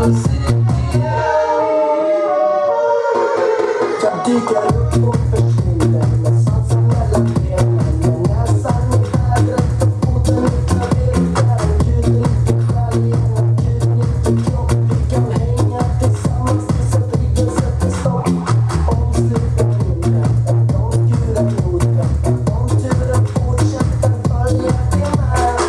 Jag dyker upp och försvinner med svansen mellan benen, med näsan i vädret och foten i klaverken. Akut inte själ igen, akut inte kropp. Vi kan hänga tillsammans tills att ryggen sätter stopp. Omsluta himlen, de skurar jorden, de turen fortsätter följa det med.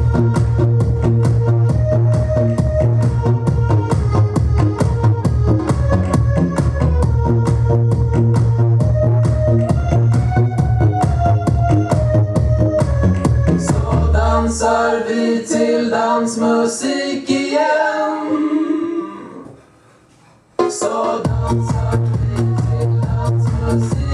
Dansar vi till dansmusik igen. Så dansar vi till dansmusik.